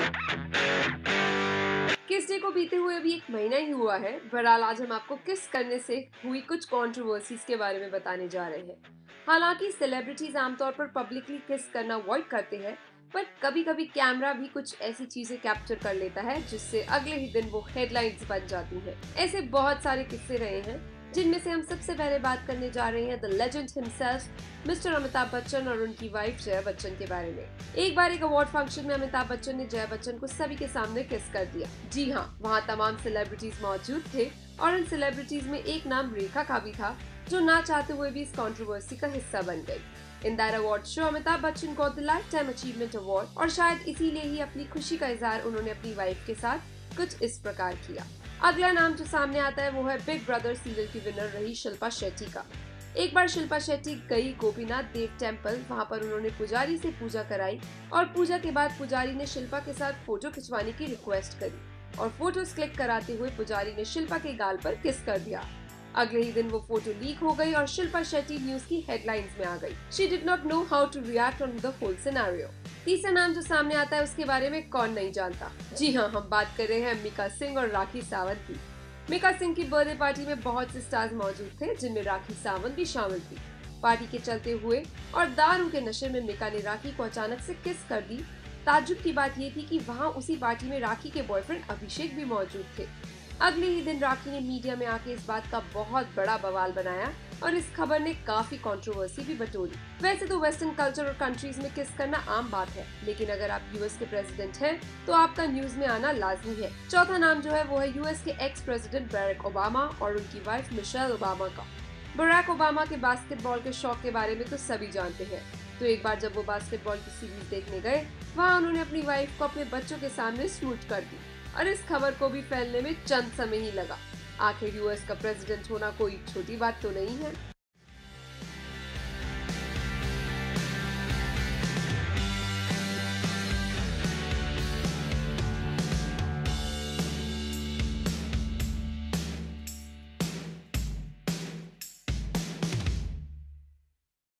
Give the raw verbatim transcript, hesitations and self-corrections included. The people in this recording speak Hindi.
किस डे को बीते हुए अभी एक महीना ही हुआ है। बहरहाल आज हम आपको किस करने से हुई कुछ कंट्रोवर्सीज के बारे में बताने जा रहे हैं। हालांकि सेलिब्रिटीज आमतौर पर पब्लिकली किस करना अवॉइड करते हैं, पर कभी कभी कैमरा भी कुछ ऐसी चीजें कैप्चर कर लेता है जिससे अगले ही दिन वो हेडलाइंस बन जाती हैं। ऐसे बहुत सारे किस्से रहे हैं, जिनमें से हम सबसे पहले बात करने जा रहे हैं the legend himself mister Amitabh Bachchan और उनकी वाइफ जया बच्चन के बारे में। एक बार एक अवार्ड फंक्शन में अमिताभ बच्चन ने जया बच्चन को सभी के सामने किस कर दिया। जी हाँ, वहाँ तमाम सेलिब्रिटीज मौजूद थे और इन सेलिब्रिटीज में एक नाम रेखा का भी था, जो ना चाहते हुए भी इस कंट्रोवर्सी का हिस्सा बन गई। In that award show Amitabh Bachchan got the life time achievement award और शायद इसीलिए ही अपनी खुशी का इजहार उन्होंने अपनी वाइफ के साथ कुछ इस प्रकार किया। अगला नाम जो सामने आता है वो है बिग ब्रदर सीरियल की विनर रही शिल्पा शेट्टी का। एक बार शिल्पा शेट्टी गई गोपीनाथ देव टेम्पल, वहां पर उन्होंने पुजारी से पूजा कराई और पूजा के बाद पुजारी ने शिल्पा के साथ फोटो खिंचवाने की रिक्वेस्ट करी और फोटोज क्लिक कराते हुए पुजारी ने शिल्पा के गाल पर किस कर दिया। अगले ही दिन वो फोटो लीक हो गई और शिल्पा शेट्टी न्यूज की हेडलाइंस में आ गई। She did not know how to react on the whole scenario. तीसरा नाम जो सामने आता है उसके बारे में कौन नहीं जानता। जी हाँ, हम बात कर रहे हैं मीका सिंह और राखी सावंत की। मीका सिंह की बर्थडे पार्टी में बहुत से स्टार्स मौजूद थे, जिनमें राखी सावंत भी शामिल थी। पार्टी के चलते हुए और दारू के नशे में मीका ने राखी को अचानक से किस कर दी। ताज्जुब की बात ये थी कि वहाँ उसी पार्टी में राखी के बॉयफ्रेंड अभिषेक भी मौजूद थे। अगले ही दिन राखी ने मीडिया में आके इस बात का बहुत बड़ा बवाल बनाया और इस खबर ने काफी कंट्रोवर्सी भी बटोरी। वैसे तो वेस्टर्न कल्चर और कंट्रीज में किस करना आम बात है, लेकिन अगर आप यूएस के प्रेसिडेंट हैं तो आपका न्यूज में आना लाजमी है। चौथा नाम जो है वो है यूएस के एक्स प्रेसिडेंट बराक ओबामा और उनकी वाइफ मिशेल ओबामा का। बराक ओबामा के बास्केटबॉल के शौक के बारे में तो सभी जानते हैं। तो एक बार जब वो बास्केटबॉल की सीरीज देखने गए, वहाँ उन्होंने अपनी वाइफ को अपने बच्चों के सामने शूट कर दी और इस खबर को भी फैलने में चंद समय ही लगा। आखिर यूएस का प्रेसिडेंट होना कोई छोटी बात तो नहीं है।